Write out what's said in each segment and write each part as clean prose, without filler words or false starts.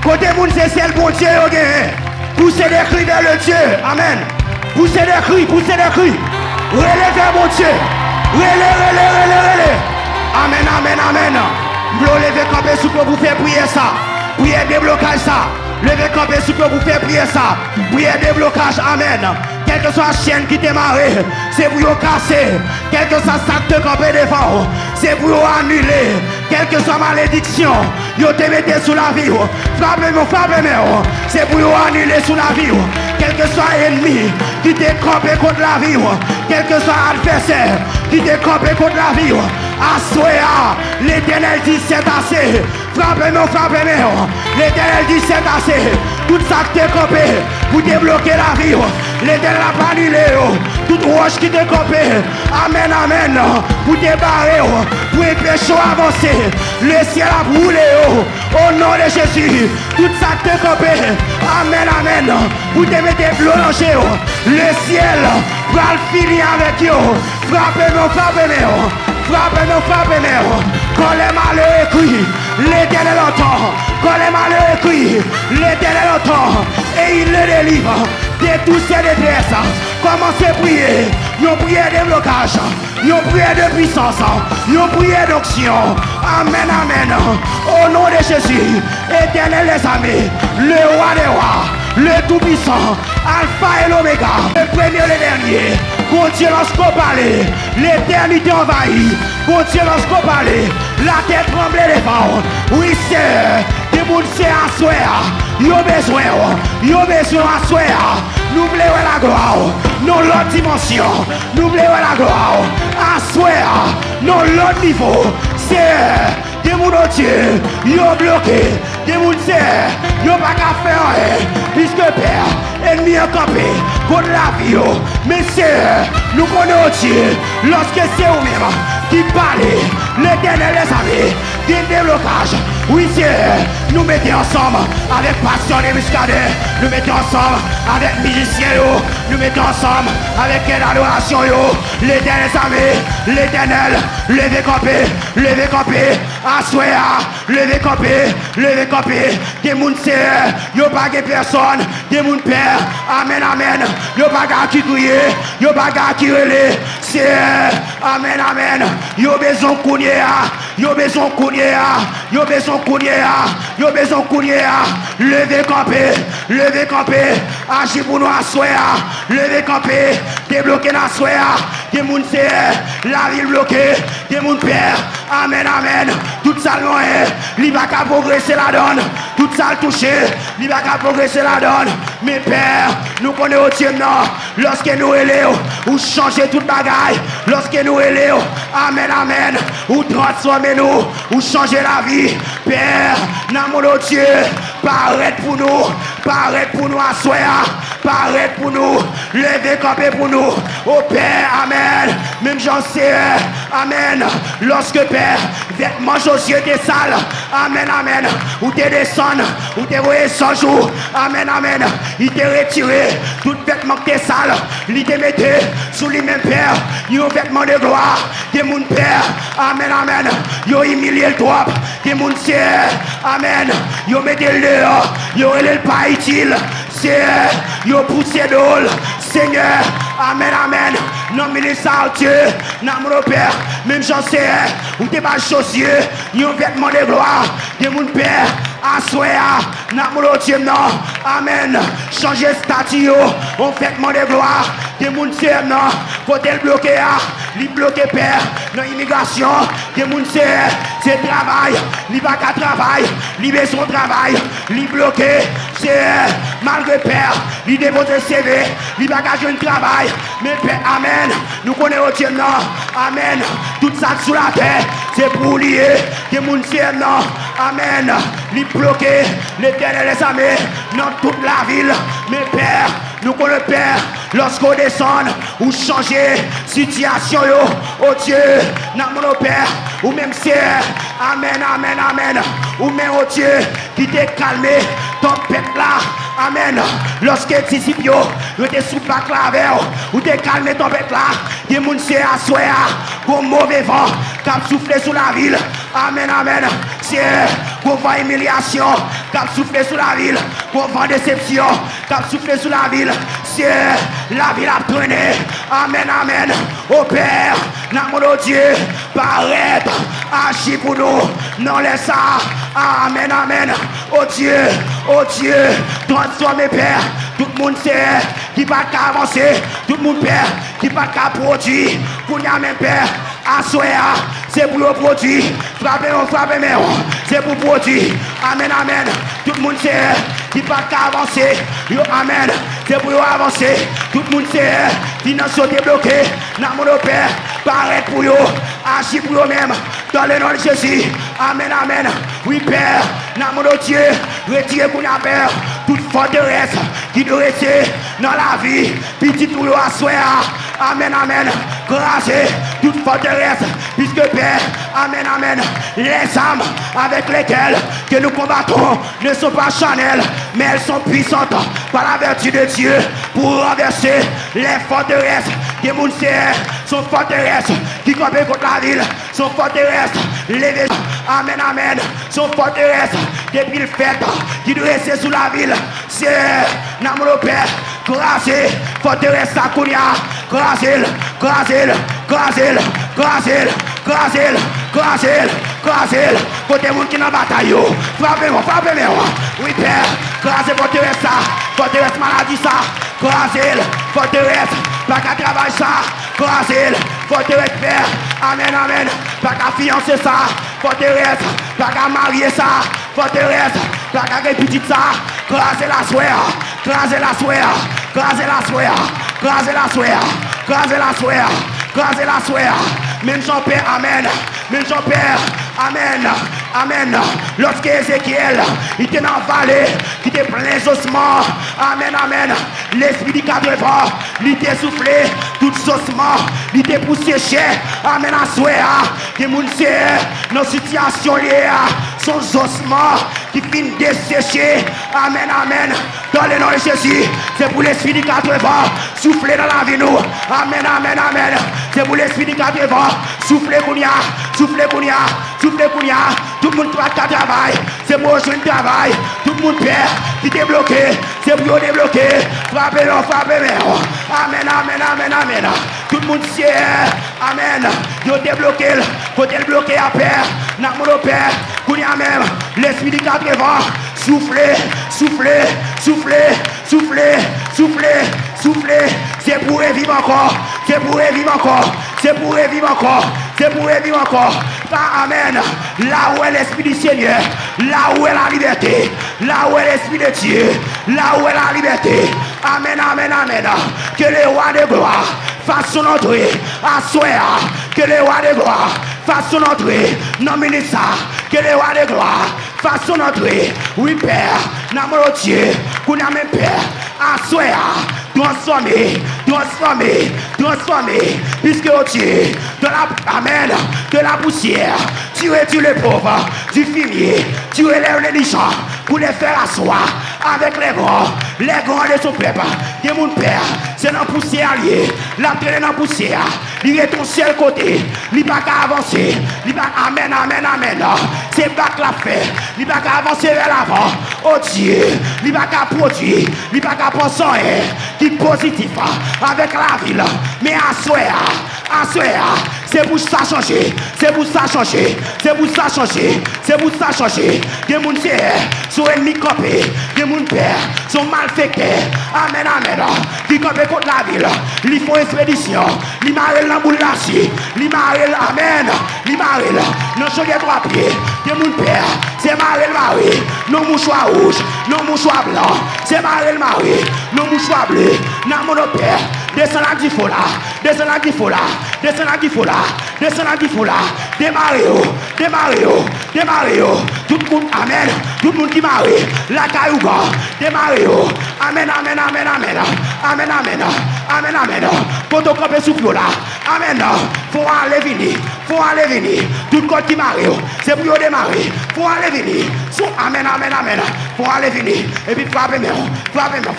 Côté moun, c'est le bon Dieu, ok? Poussez des cris vers le Dieu. Amen. Poussez des cris, poussez des cris. Relevez mon Dieu. Relevez. Amen, amen, amen. Vous levez camper sous pour vous faire prier ça. Prier déblocage ça. Levez camper sous pour vous faire prier ça. Prier déblocage, amen. Quelle que soit la chaîne qui démarre, c'est pour vous casser. Quel que soit ça te camper devant, c'est pour vous annuler. Quelle que soit malédiction, vous te mettez sous la vie. Frappez-moi, c'est pour vous annuler sous la vie. Quel que soit l'ennemi qui te campé contre la vie, quel que soit l'adversaire qui te campé contre la vie, assoya, l'Éternel dit c'est assez. Frappez-moi, l'Éternel dit c'est assez. Tout ça qui te campé pour débloquer la vie, l'Éternel n'a pas annulé. Toute roche qui te campé, amen, amen, pour débarrer, pour empêcher avancer. Le ciel a brûlé, au nom de Jésus. Tout ça qui te campé, amen, amen, pour te mettre bloqué. Le ciel va le finir avec vous. Frappez-moi. Quand les malheureux crient, l'Éternel entend. Quand les malheureux crient, l'Éternel entend. Et il les délivre de tous ces détresses. Commencez à prier. Une prière de blocage. Une prière de puissance. Une prière d'onction. Amen, amen. Au nom de Jésus, Éternel des armées, le roi des rois, le tout-puissant, Alpha et l'Oméga, le premier et le dernier. Continue lorsqu'on parle, l'éternité envahit. Continue lorsqu'on parle, la tête tremble devant. Oui, c'est des monde c'est à soi. Yo besoin à soi. Nous voulons la gloire. Nous l'autre dimension. Nous voulons la gloire. À soi. Nous l'autre niveau. C'est des monde Dieu. Yo bloqué. Des monde c'est. Yo pas qu'à faire. Puisque Père, ennemi a campé contre la vie. Mais c'est nous connaissons Dieu. Lorsque c'est vous-même qui parlez, l'Éternel les armées, des déblocages. Oui, c'est nous mettons ensemble avec passion et muscadeurs. Nous mettons ensemble avec musiciens. Nous mettons ensemble avec l'adoration. L'Éternel les armées, l'Éternel, levez camper, assoya, levez camper. Des moun c'est, yo pas de personne, des moun père, amen, amen. Yo pas qui crier, yo pas qui relais. C'est, amen. Yo besoin courir. Levez camper. Agis pour nous assoya. Levez camper. Débloquer la soya. Des moun c'est, la ville bloquée. Des moun père, amen. Tout ça loin, il va qu'à progresser la donne. Tout ça le toucher, il va qu'à progresser la donne. Mais père, nous connaissons au Dieu non. Lorsque nous élèvons, ou changer toute bagaille. Lorsque nous élèvons, amen. Ou transformer nous, ou changer la vie. Père, dans mon Dieu, paraît pour nous assoya. Paraît pour nous, levez camper pour nous. Au Père, amen. Même j'en sais, amen. Lorsque Père, vêtements aux yeux des sales, amen. Ou te descend, ou te voyé 100 jours, amen. Il te retiré, tout vêtement que t'es sale, il te mettait sous lui-même Père. Il a un vêtement de gloire, des moun Père, amen. Il a humilié le droit, des moun c'est, amen. Il a mis le dehors, il a le pas utile. Yo poussé d'ol, Seigneur, amen. Non, ministre Dieu, non, mon Père, même j'en sais, ou t'es pas chaussier, yo vêtement de gloire, de mon Père, assoya, non, mon Dieu, non, amen. Changer statut, on vêtement de gloire, de mon Dieu, non, faut le bloquer, li bloquer Père, non, immigration, de mon Dieu, c'est travail, li va qu'à travail, li besoin travail, li bloquer, c'est malgré Père, il dépose le CV, il va gagner un travail, mais Père, amen, nous connaissons Dieu, non, amen, tout ça sur la terre, c'est pour lier, que mon Dieu, non, amen, il bloqué, l'Éternel les armées, dans toute la ville, mais Père, nous connaissons Père, lorsqu'on descend, ou changer situation, oh Dieu, dans mon Père, ou même c'est, amen, ou même oh Dieu, qui t'est calmé, tempête là, amen, lorsque disciples, vous êtes sous la clave, ou t'es calmé tempête là, des moun c'est à soya, comme mauvais vent, qui a soufflé sous la ville, amen, c'est, qu'on vent humiliation, cap souffler sous la ville, qu'on vent déception, cap souffler sous la ville, c'est la ville a traîné, amen, amen, au Père, dans mon Dieu, paraître, agir pour nous, non laisse ça, amen, amen, oh Dieu, transforme Père, tout le monde sait, qui pas qu'à avancer, tout le monde Père, qui pas qu'à produire, pour y a même Père, à soya, c'est pour le produit, frappez-moi, c'est pour produire, amen, amen, tout le monde sait, qui pas qu'à avancer, yo amen, c'est pour avancer, tout le monde sait, financiers débloqués, dans mon Père, paraître pour yo, agir pour eux-mêmes, dans le nom de Jésus, amen, amen, oui Père, dans mon Dieu, retirez pour la Père, toute forteresse qui doit rester dans la vie, petit tout le soir, amen, amen, grâce toute forteresse, puisque Père, amen, amen, les âmes avec lesquelles que nous combattons ne sont pas charnelles, mais elles sont puissantes par la vertu de Dieu pour renverser les forteresses des mounsières, sont forteresses qui campent contre la ville, sont forteresses levées, amen, amen, sont forteresses depuis le fait qui doit rester sous la ville, c'est notre Père, grâce, forteresse Sakounia, grâce, côté monde qui n'a bataille, frappez-moi, oui Père, grâce, forteresse maladie ça, grâce, forteresse, pas qu'à travailler ça, grâce, forteresse Père, amen, amen, pas qu'à fiancer ça, forteresse, pas qu'à marier ça, forteresse, pas qu'à répéter ça, grâce la soeur, même Jean-Père, amen, même Jean-Père, amen, amen, lorsque Ézéchiel, il était dans la vallée, qui était plein d'ossements, amen, amen, l'esprit du cadre vent, il était soufflé, tout ossements, il était poussé cher, amen, à soeur, que moun c'est, nos situations liées, son ossements, qui finit dessécher, amen, amen, dans le nom de Jésus, c'est pour l'esprit du cadre vent, souffler dans la vie nous, amen, amen, amen, c'est pour l'esprit du cadre vent, souffler Kounia, tout le monde travaille, c'est pour jouer le travail, tout le monde perd, qui est bloqué, c'est pour débloquer, frappez-le, amen, amen, amen, amen, tout le monde sait, amen, yo débloqué, côté le bloqué à père, n'a mon père, Kounia même, l'esprit du cadre vent, souffler, c'est pour revivre encore, Pas amen. Là où est l'esprit du Seigneur, là où est la liberté, là où est l'esprit de Dieu, là où est la liberté. Amen, amen, amen. Que le roi de gloire fasse son entrée à soi. Que le roi de gloire fasse son entrée. Non, ministre, que le roi de gloire fasse son entrée. Oui, Père, n'amour Dieu, qu'on a même Père, à soi. Transformer, puisque oh Dieu, de la poussière, tu retires les pauvres, du fumier, tu élèves les gens pour les faire asseoir avec les grands de son peuple, de mon Père, c'est dans la poussière liée, la traîne dans la poussière, il est ton seul côté, il n'a pas qu'à avancer, il n'a pas amen, c'est pas que la fait, il n'a pas qu'à avancer vers l'avant, oh Dieu, il n'a pas qu'à produire, il n'a pas qu'à penser qui positif avec la ville, mais à soi, c'est pour ça changer, des moun sont ennemis campés, des moun père, sont malfaiteurs, amen, qui campent contre la ville, ils font expédition, ils marrent dans boule d'acier, ils marrent, amen, ils marrent, non choquer 3 pieds, des moun père, c'est marré le mari, non mouchoir rouge, non mouchoir blanc, c'est marré le mari, non mouchoir bleu, non mon père, descend la gifola, démarrez, tout le monde, amen, tout le monde qui marie, la caillouga, démarrez, amen, pour te camper sous là, amen, faut aller venir, tout le monde qui marie, c'est pour démarrer, faut aller venir, amen, faut aller venir, et puis frappez-moi,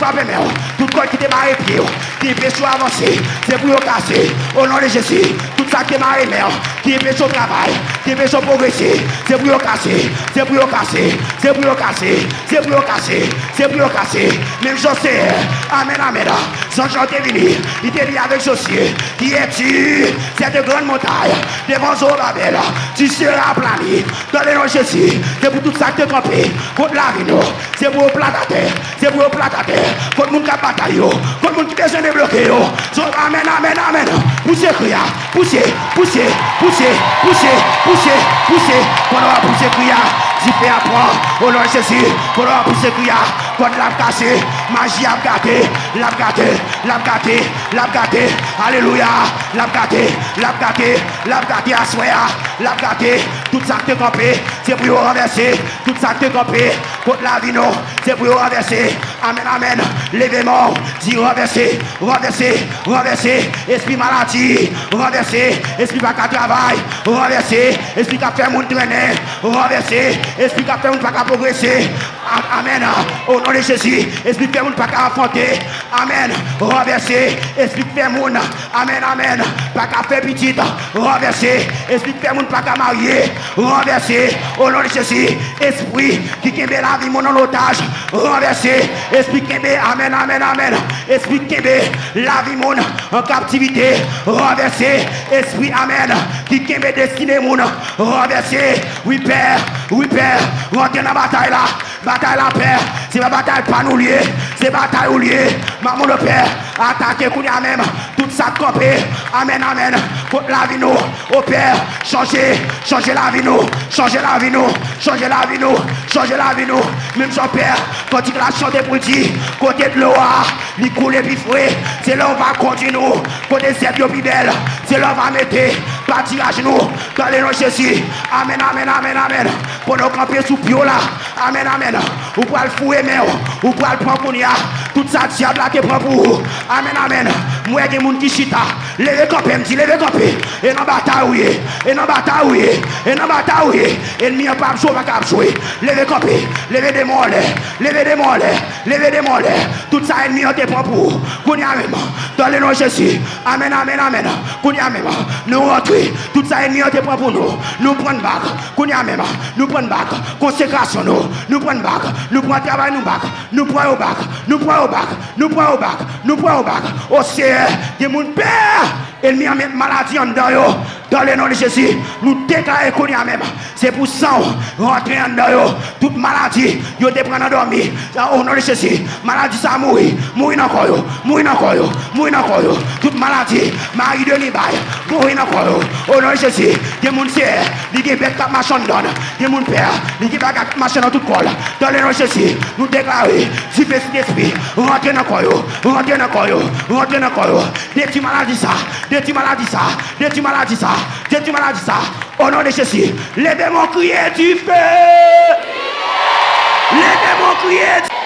tout le monde qui démarre pied, qui est péché avancer, c'est pour casser, au nom de Jésus, tout ça qui est maré mère, qui empêche au travail, qui empêche au progresser, c'est pour casser, c'est pour casser, c'est pour casser, c'est pour casser, c'est pour casser. Même chose c'est, amen, amen. Sans chanter venu, il te dit avec Josué, qui es-tu, cette grande montagne, devant Zorobabel, tu seras plané, dans les noms de Jésus, c'est pour tout ça que tu as campé, contre la vie, c'est pour plat à terre, c'est pour plat à terre, contre le monde qui a bataille, contre le monde qui a besoin de bloquer, amen, amen, amen, poussez, crier, poussez, poussez, poussez, poussez, poussez, poussez, qu'on aura poussé, crier, si fait apprendre, au nom de Jésus, qu'on aura poussé, crier, qu'on l'a cassé, magie a gâté, l'a gâté, l'a gâté, l'a gâté, alléluia, l'a gâté, l'a gâté, l'a gâté, assoya, l'a gâté, tout ça que tu as campé, c'est pour renverser, tout ça que tu as campé, contre la vie, non, c'est pour renverser, amen, amen, l'événement, dit renverser, renverser, renverser, esprit maladie, renverser, esprit pas qu'à travail, renverser, esprit qui a fait mon traîner, renverser, esprit qui a fait mon pas qu'à progresser, amen, au nom de Jésus, esprit qui fait mon pas qu'à affronter, amen, renverser, esprit qui fait mon, amen, amen, pas qu'à faire petite, renverser, esprit qui fait mon pas qu'à marier, renverser, au nom de Jésus, esprit qui kembe la vie mon en otage, renverser, esprit qui kembe, amen, amen, amen, esprit qui kembe la vie mon en captivité, renverser, esprit, amen, qui kembe destiné mon, renverser, oui père, rentrez dans la bataille là, père, c'est la bataille pas nous lier, c'est bataille ou lier, maman le père, attaquez qu'on y a même, tout ça campé, amen, amen, contre la vie nous, au père, changez la vie nous, changez la vie nous, changez la vie nous, changez la vie nous, même son père, quand il a chanté pour dire, côté de l'eau, il coule et puis fouet, c'est là on va continuer, côté cette bio belle, c'est là on va mettre, partir à genoux, dans les noms de Jésus, amen, amen, amen, amen, pour nous camper sous pio là, amen, amen, ou pour le fouet, mais ou pour le prendre pour nous, tout ça, diable là, te prend pour vous, amen, amen, moi, il y a des gens qui chita, levez camper, me dit, levez camper, et dans bataille, et dans bataille, et dans bataille, et le mien pas jouer, pas jouer, levez camper, levez des mollets, levez des mollets, levez des mollets, tout ça, ennemi, on te prend pour vous, qu'on y a même, dans le nom de Jésus, amen, amen, amen, qu'on y a même, nous rentrons, tout ça, ennemi, on te prend pour nous prenons bac, qu'on y a même, nous prenons bac, consécration, nous prenons bac, nous prenons travail, nous prenons au bac, nous prenons au bac, nous prenons au bac, nous prenons au bac, au Seigneur, de mon père, ennemi, a mettre maladie en dedans, dans le nom de Jésus, nous déclarons qu'on y a même, c'est pour ça, rentrer en dedans, toute maladie, vous te prendre à dormir, au nom de Jésus, maladie ça mourir encore, mourir encore, toute maladie, Marie de Libaye, mourir encore, au nom de Jésus, des gens c'est, des gens qui marchent en dedans, des gens père, des gens qui marchent dans tout col, dans le nom de Jésus, nous déclarons, si fait cet esprit, rentrez encore, des petits maladies ça, des petits maladies ça, au nom de Jésus, les démons crient du feu, les démons crient